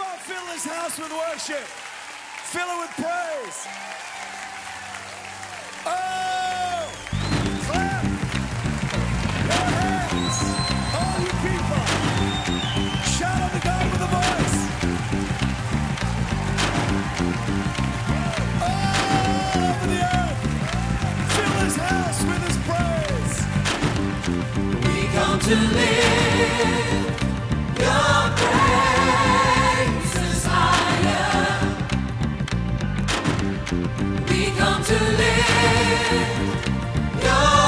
on, fill this house with worship. Fill it with praise. Oh! Clap your hands, all you people. Shout unto God with a voice. All over the earth, fill this house with His praise. We come to live your praise is higher. We come to live your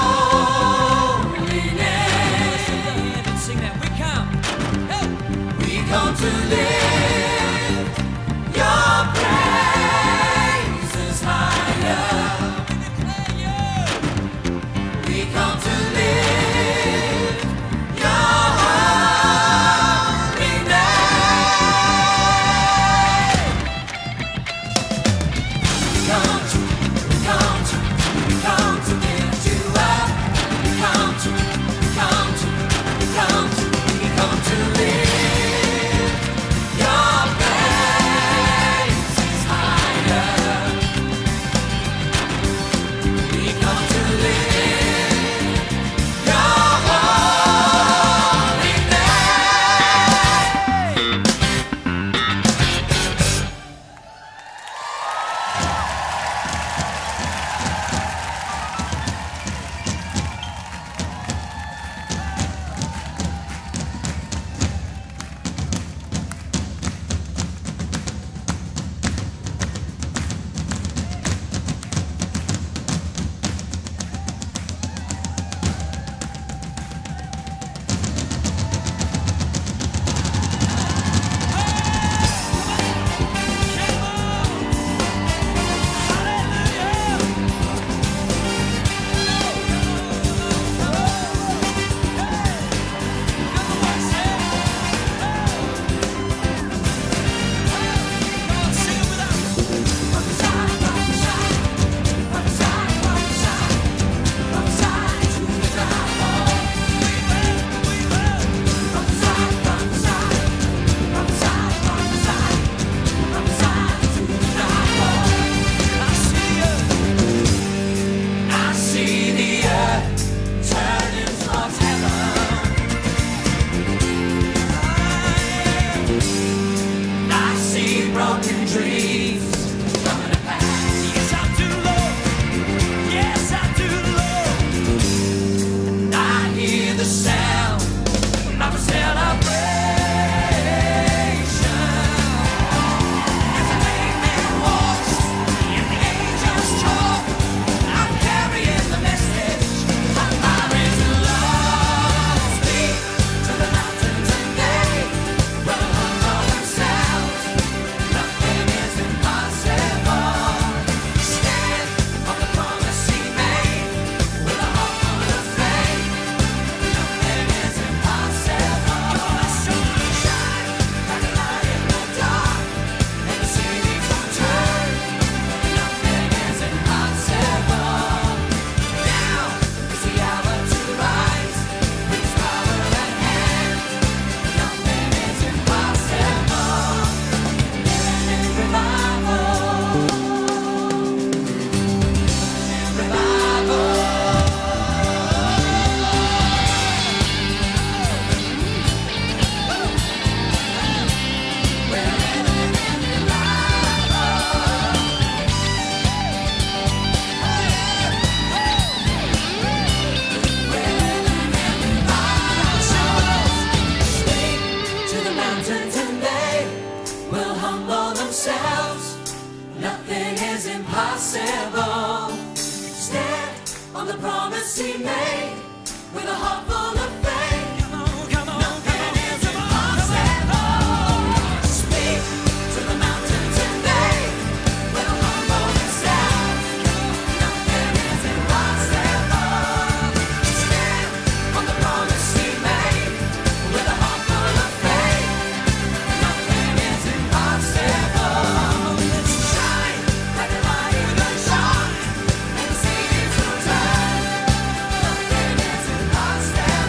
holy name. Sing that. We come. Hey. We come to live your praise is higher. We come to live your holy name. We come to lift you up. We come to live your praise is higher. We come to live your holy name. I see the earth turning towards heaven. I see broken dreams coming to pass. Yes, I do, Lord. Yes, I do, Lord. And I hear the sound of a celebration as a lame man walks and the angels talk. I'm carrying the message of my risen love. Speak to the mountains and they will humble themselves. Nothing is impossible. Stand on the promise He made with a heart full of faith. Nothing is impossible. Shine like a light in the dark, and the cities will turn. Nothing is impossible. Now is the hour to rise with His power at hand. Nothing is impossible. Living in revival. Speak to the mountains and they will humble themselves. Nothing is impossible. Stand on the promise He made with a heart full of faith. Nothing is impossible. Speak to the mountains and they will humble themselves. Nothing is impossible. Stand on the promise He made with a heart full of faith. Nothing is impossible. Shine like a light in the dark, and the cities will turn. Nothing is impossible.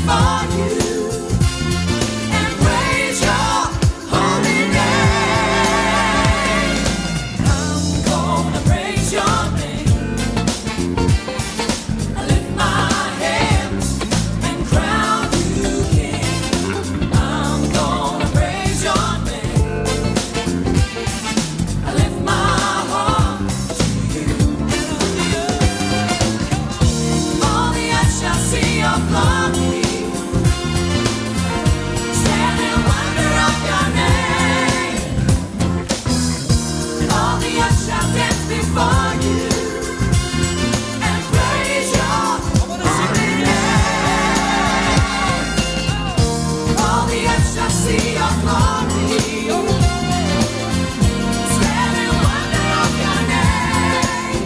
before you and praise your holy name. I'm gonna praise your name. I lift my hands and crown you king. I'm gonna praise your name. I lift my heart to you. All the earth shall see your glory. Stand in wonder of your name. All the earth shall dance before you and praise your holy name. All the earth shall see your glory. Stand in wonder of your name.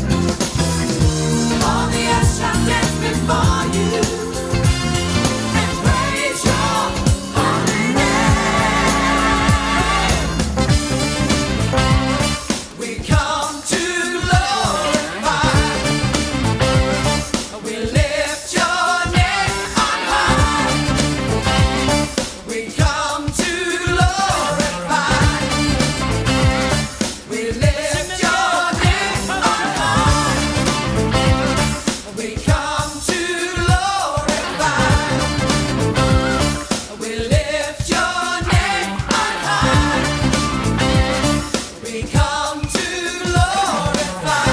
All the earth shall dance before you and praise your holy name. We come to glorify. We lift your name on high. We come to glorify. We lift your name on high. We come to glorify. We lift your name on high. We come to glorify.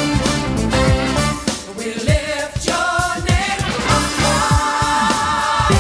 We lift your name on high.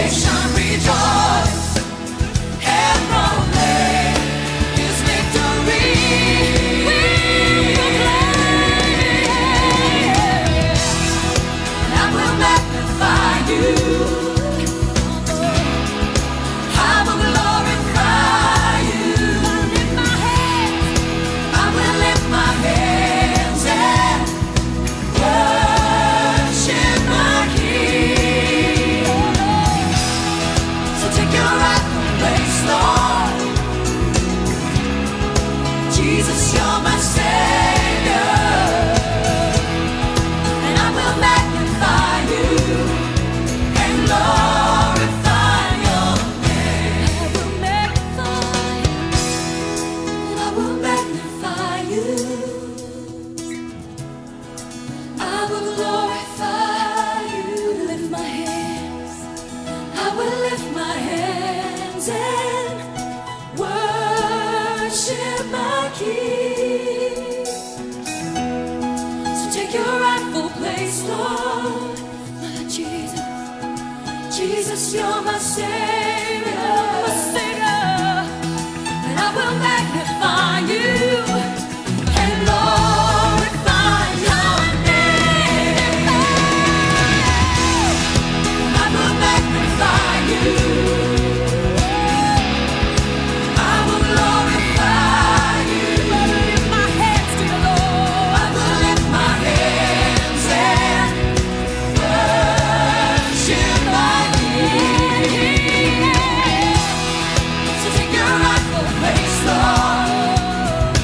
nation rejoice and proclaim His victory. We proclaim, and I will magnify You. I will glorify You. I will lift my hands and worship my King. So take Your rightful place, Lord. Jesus, You're my Savior, and I will magnify You and glorify Your name. I will magnify You. I will glorify You. Lift my hands. I will lift my hands and worship my King. So take Your rightful place, Lord. Lord Jesus, Jesus, You're my Savior, and I will magnify You and glorify Your name. I will magnify You. I will glorify You. I will lift my hands to You, Lord. I will lift my hands and worship my King. So take Your rightful place, Lord.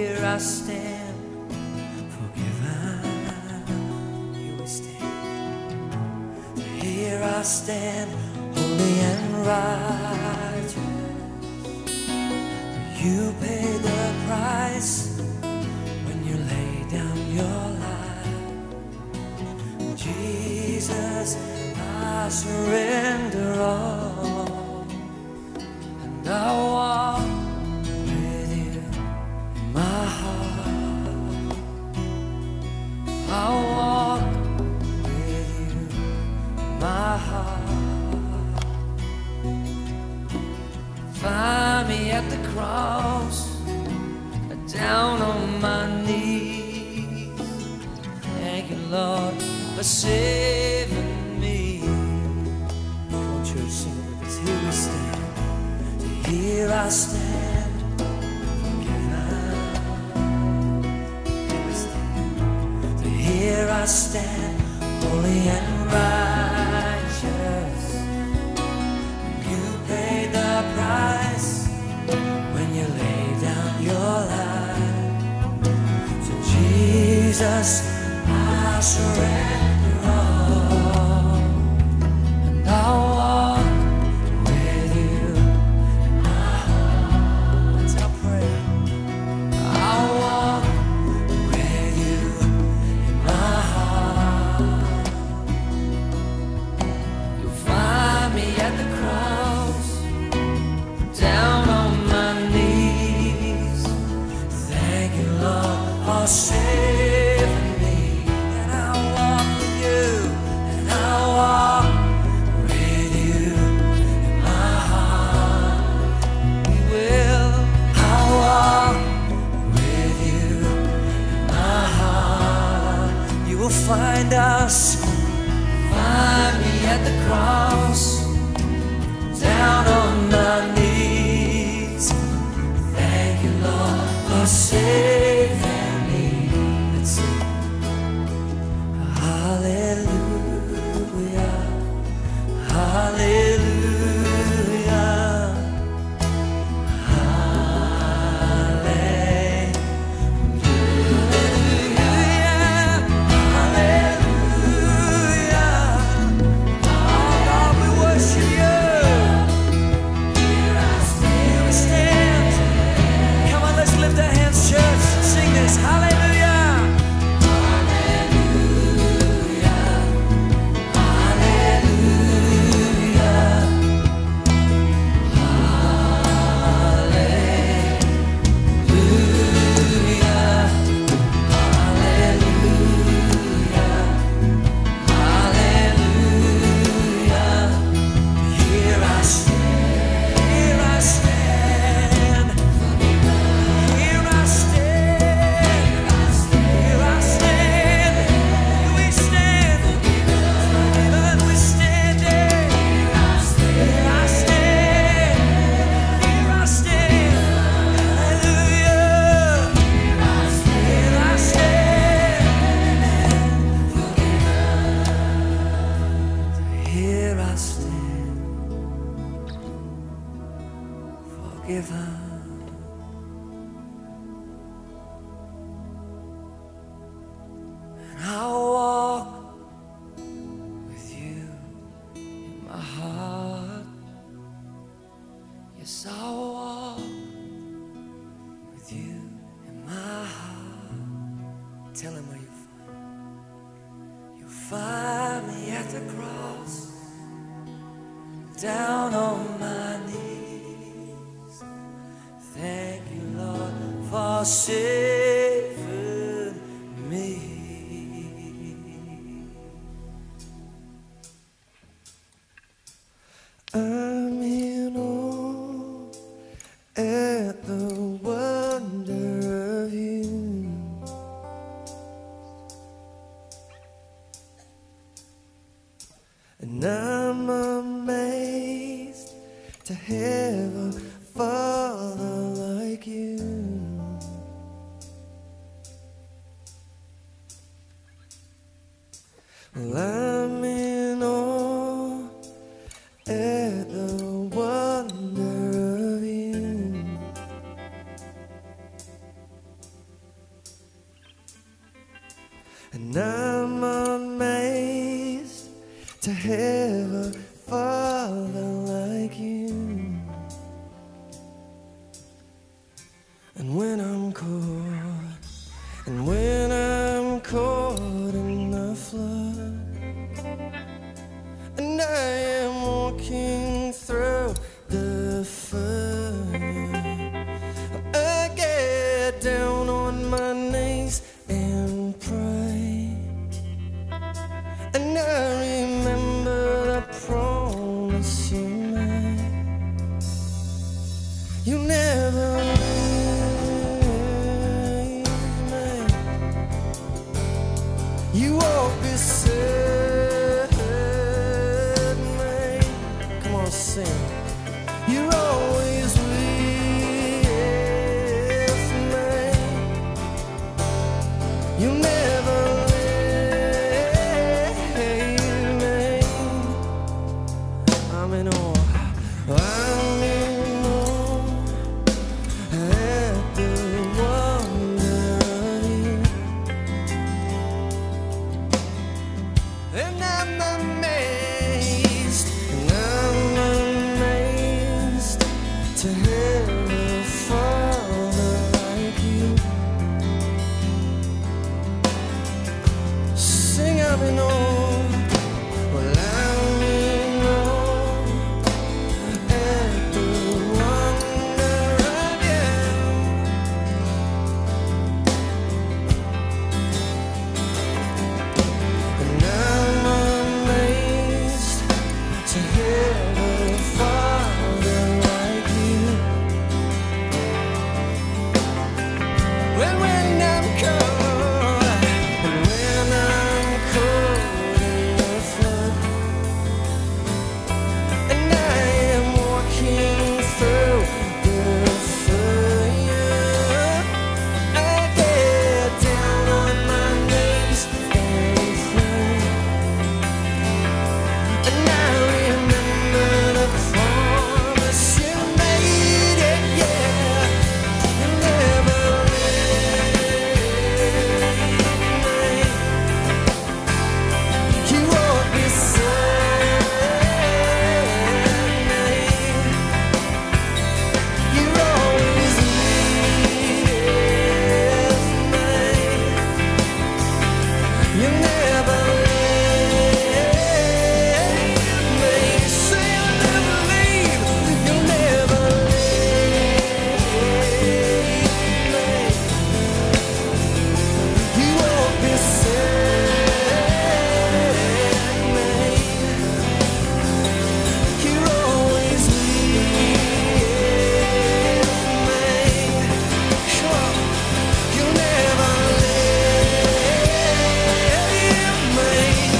here I stand, forgiven. Here we stand. Here I stand, holy and righteous. You paid the price when you laid down your life. Jesus, I surrender all, and I walk with you in my heart. I walk with you in my heart. Find me at the cross, down on my knees. Thank you, Lord, for saving me. Come on, church, sing it with us. Here we stand. Here I stand, forgiven. Here we stand. Here I stand, holy and righteous. You paid the price when you laid down your life. So Jesus, I surrender all, and I'll walk with you in my heart. That's our prayer. I'll walk with you in my heart. You'll find me at the cross, down on my knees. Thank you, Lord, for saving me. And I'll walk with you, and I'll walk with you in my heart. We will. I'll walk with you in my heart. You will find us. Find me at the cross, down on my knees. Thank you, Lord, for saving me. Let's sing. Hallelujah, hallelujah, hallelujah, hallelujah. Oh God, we worship you. Here we stand. Come on, let's lift our hands, church. Sing this. Hallelujah. Here I stand. Here I stand. Here I stand. Here I stand. Here we stand. Forgiven, we stand. Here I stand. Here I stand. Hallelujah. Here I stand. Here I stand, forgiven. And I'll walk with you in my heart. Yes, I'll walk with you in my heart. Tell him where you find. You find me at the cross, down on my knees. Thank you, Lord, for saving me. I'm in awe at the wonder of you. And I'm amazed to have a father like you. Well, I'm in awe at the wonder of you. And I'm amazed to have a father like you. And when I'm caught in the flood, and I am walking through the fire, I get down on my knees and pray, and I remember the promise you made. You never leave me. You walk beside me. Come on, sing. You're always with me. You never leave me. I'm in awe. I'm in awe at the wonder of you. And I'm amazed to have a father like you. Sing, I'm in awe. Well, I'm in awe at the wonder of you. And I'm amazed to have a father like you. When I'm caught, and when I'm caught in the flood, and I am walking through the fire, I get down on my knees and pray, and I remember the promise you made, yeah. You never leave me. You walk beside me. You're always with me. You never leave me. Say you'll never leave. You'll never leave me. You walk beside me. You're always with me. Come on. You'll never leave me.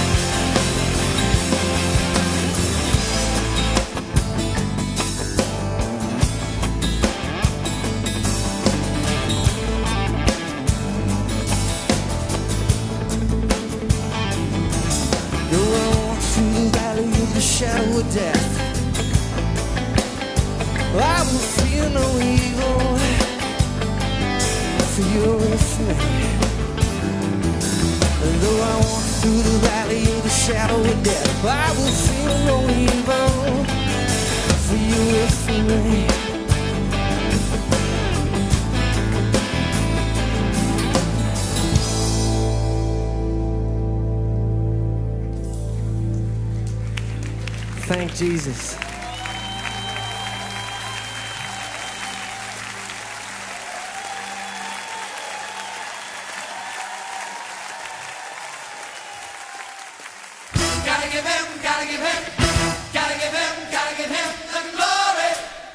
Though I walk through the valley of the shadow of death, I will fear no evil, for you're with me. And though I walk through the valley of the shadow of death, I will fear no evil, for you're with me. Thank Jesus. Gotta give him, gotta give him, gotta give him, gotta give him the glory.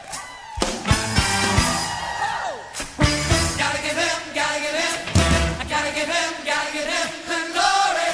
Gotta give him, gotta give him, gotta give him, gotta give him the glory.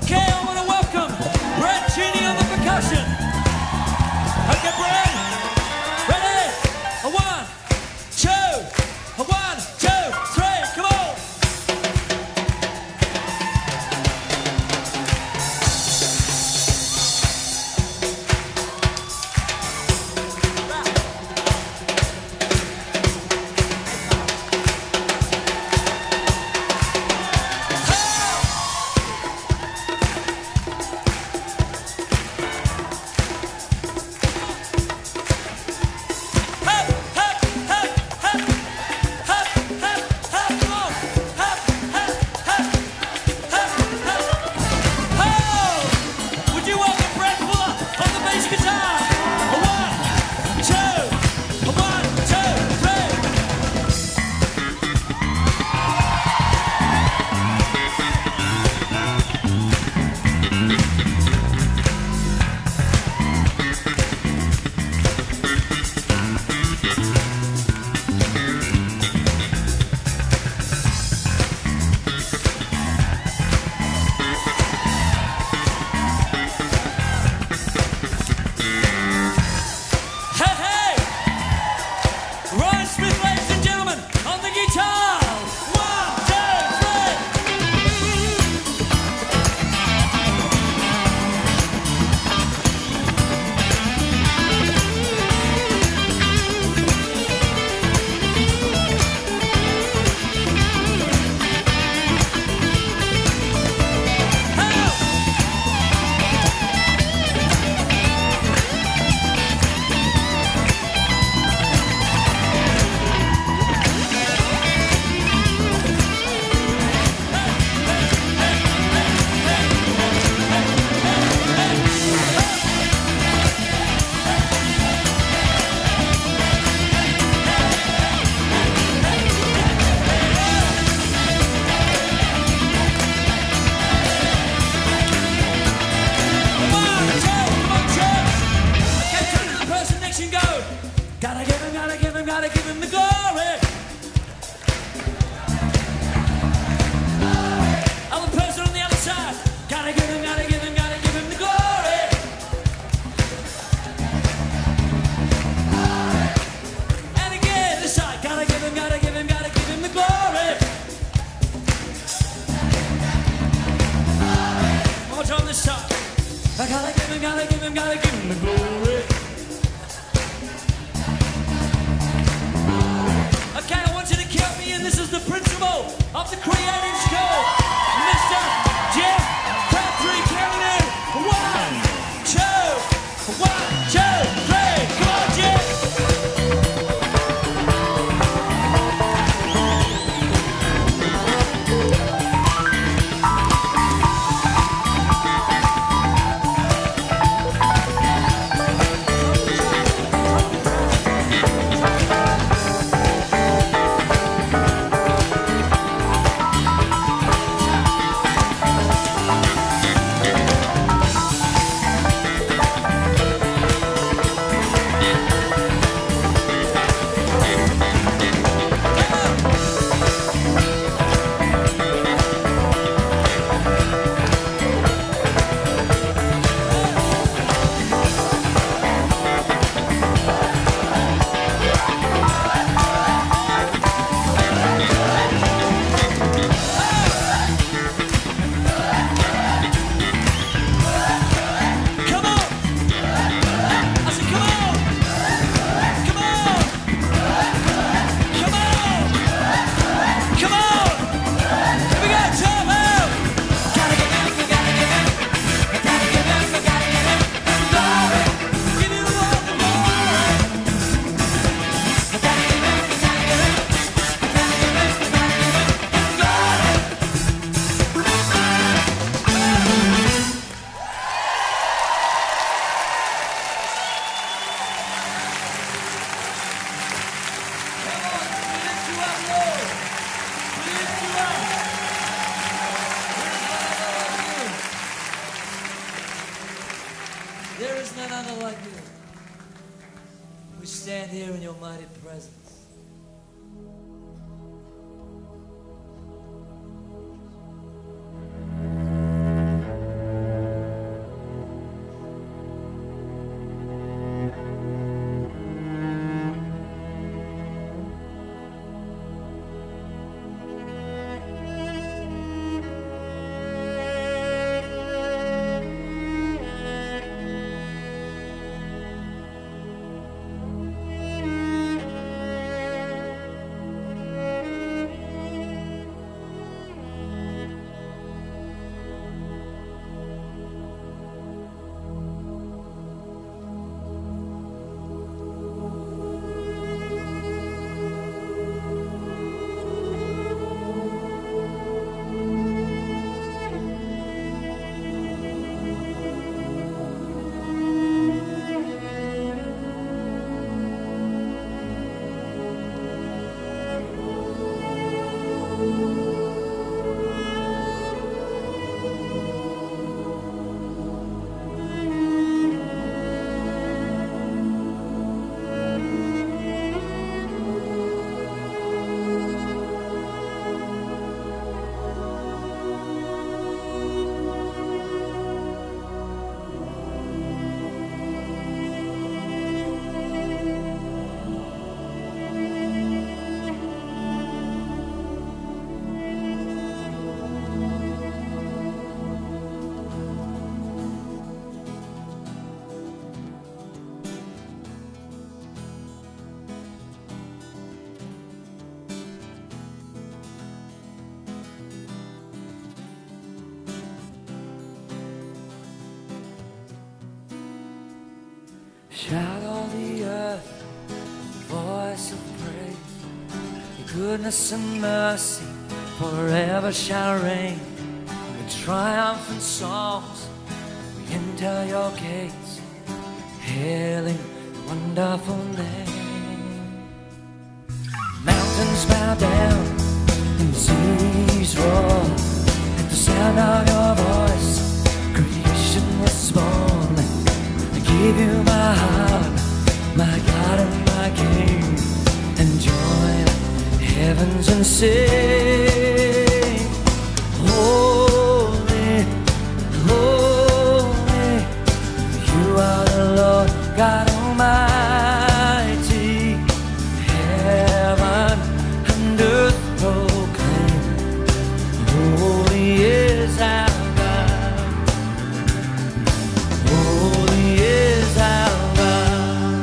Okay, I want to welcome Brad Cheney on the percussion. Okay, Brad. Ready? A 1, 2, a 1, 2, 3. Come on. Gotta give him the glory. Other person on the other side. Gotta give him the glory. And again, this side. Gotta give him the glory. One more time this side. I gotta give him the glory. Okay, I want you to count me in. This is the principal of the creative school, Mr. Jeff Crabtree. Counting in. 1, 2, 1, 2, 3. Come on, Jeff. There is none other like you. We stand here in your mighty presence. Shout all the earth, voice of praise. Your goodness and mercy forever shall reign. With triumphant songs we enter your gates, hailing your wonderful name. Mountains bow down and seas roar at the sound of your voice. Creation was born. I give you my heart, my God and my King, and join heavens and sing. Holy, holy, you are the Lord God Almighty. Heaven and earth proclaim, holy is our God. Holy is our God.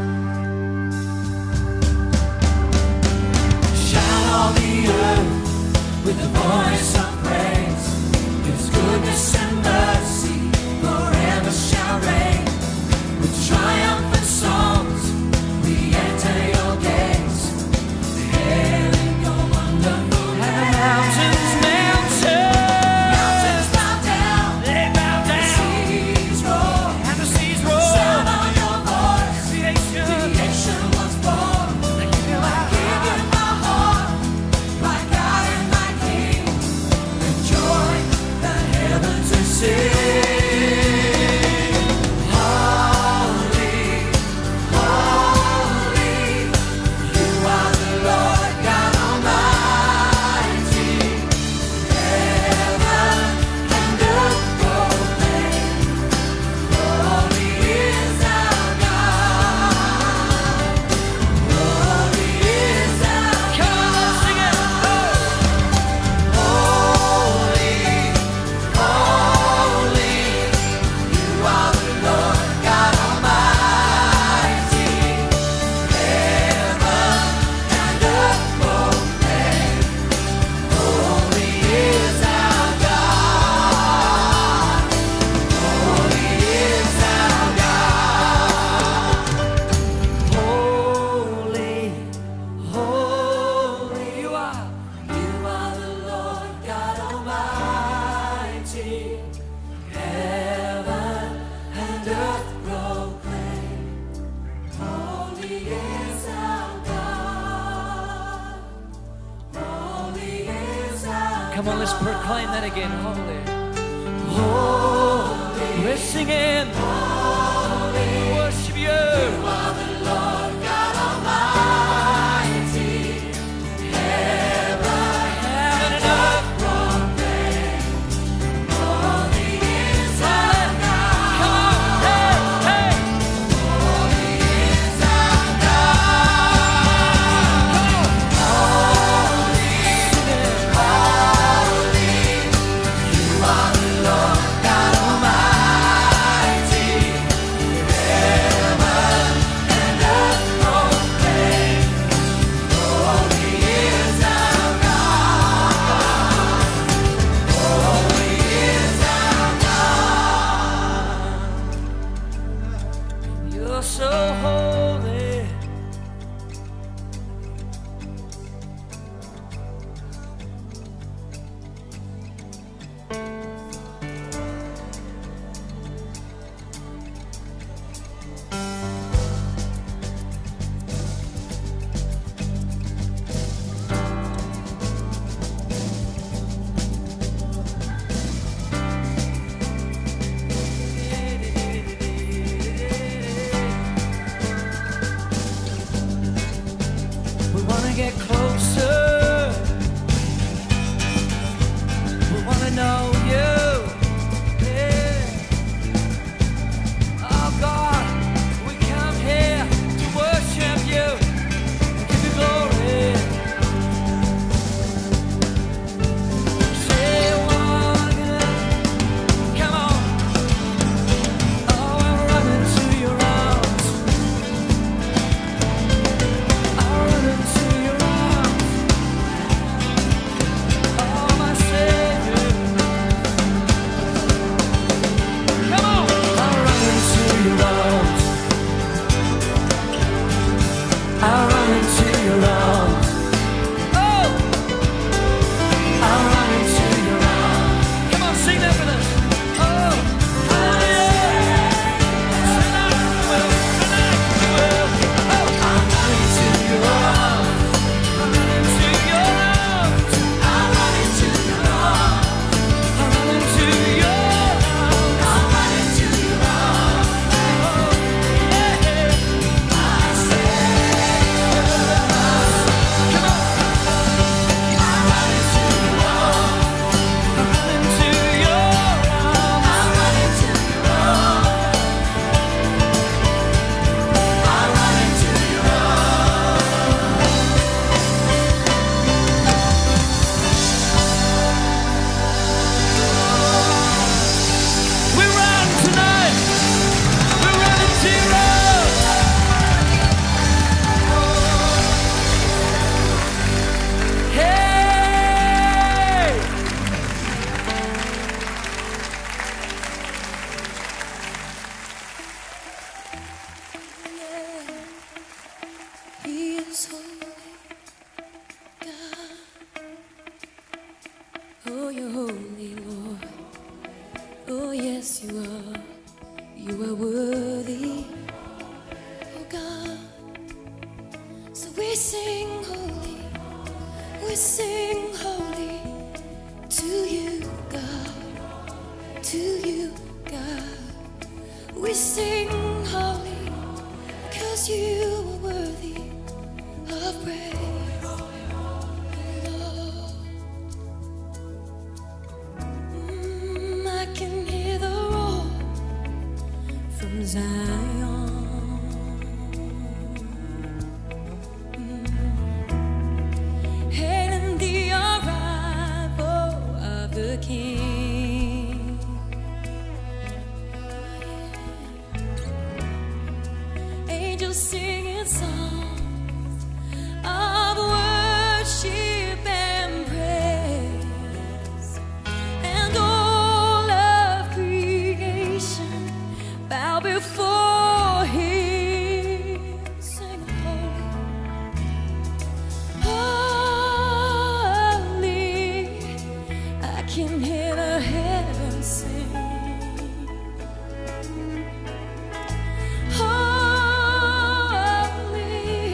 Shout all the earth with the voice of praise. His goodness and mercy forever shall reign. With triumphant songs we enter your gates, hailing your wonderful name. Mountains bow down, they bow down. Seas roar, and the seas roar. Sound of your voice, creation was born. I give you my heart, my God and my King, and join the heavens and sing. Holy, holy, you are the Lord God Almighty. Heaven and earth proclaim, holy is our God. Holy is our God. Come on, let's sing it. Holy, holy, you are the Lord God Almighty. Heaven and earth proclaim, holy is our God. Holy is our God. Holy, holy, you are the Lord God Almighty. Heaven and earth proclaim, holy is our God. Holy is our Come on, let's proclaim that again. Holy, holy, we're singing. Holy, worship you. You are the Lord God Almighty. Heaven and earth proclaim, holy is our God. Come on, hey, hey. Holy is our God. Holy, holy, you are the Lord God Almighty. you are worthy, oh God. So we sing holy to you, God, to you, God. We sing holy, 'cause you are worthy of praise, Lord. I can hear the roar from Zion, hailing the arrival of the King. Angels singing songs of worship and praise, and all of creation bow before Him, singing holy, holy. I can hear the heavens sing. Holy,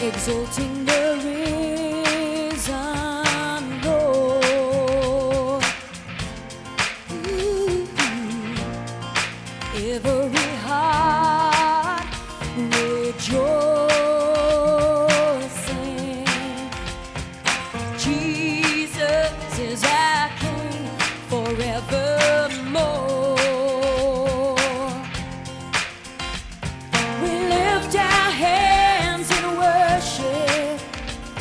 exalting the risen Lord. Ooh, every heart rejoicing. Jesus is our King forevermore. We lift our hands in worship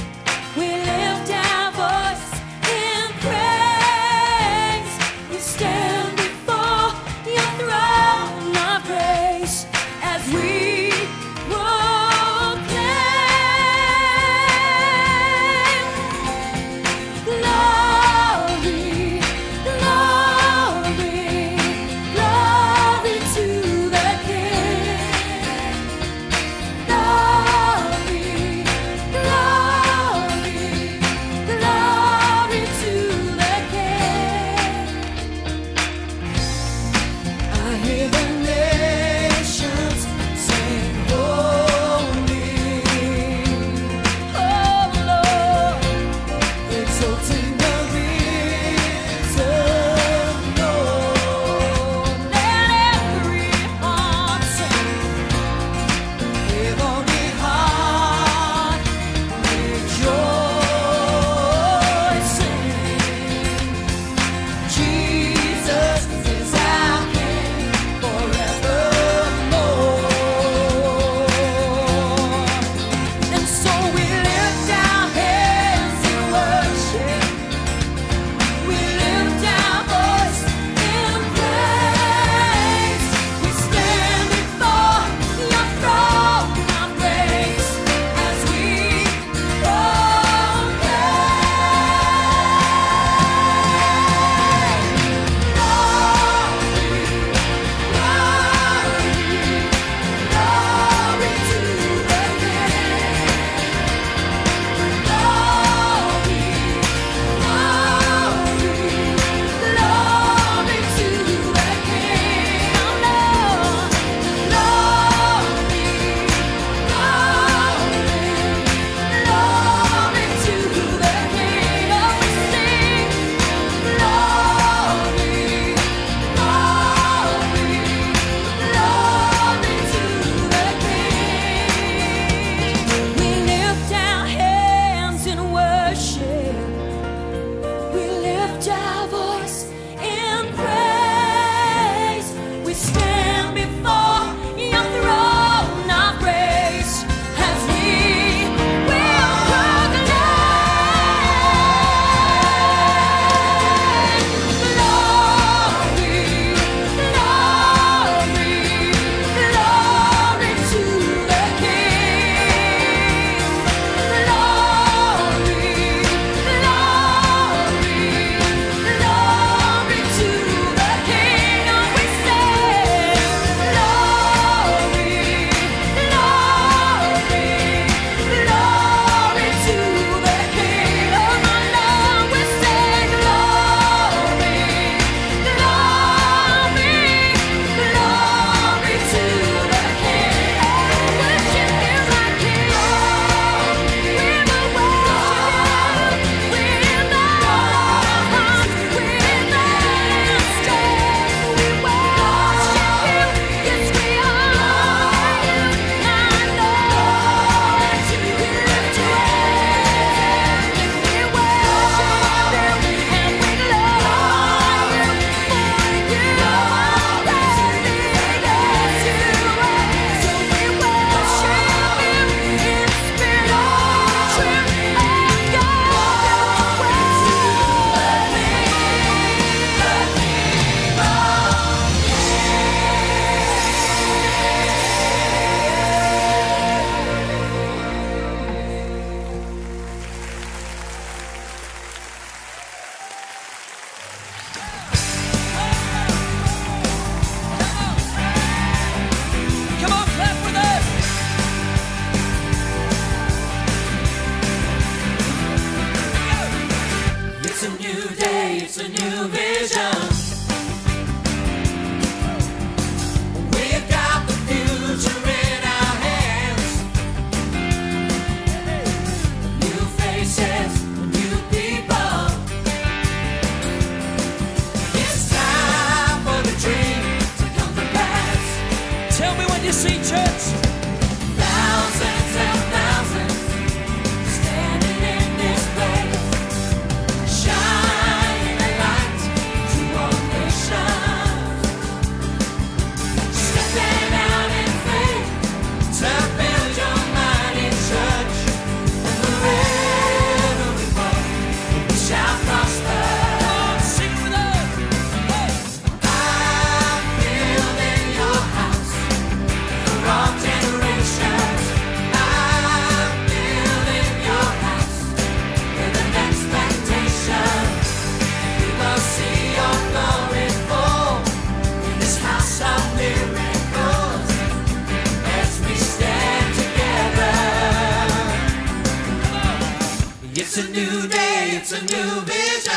It's a new day, it's a new vision.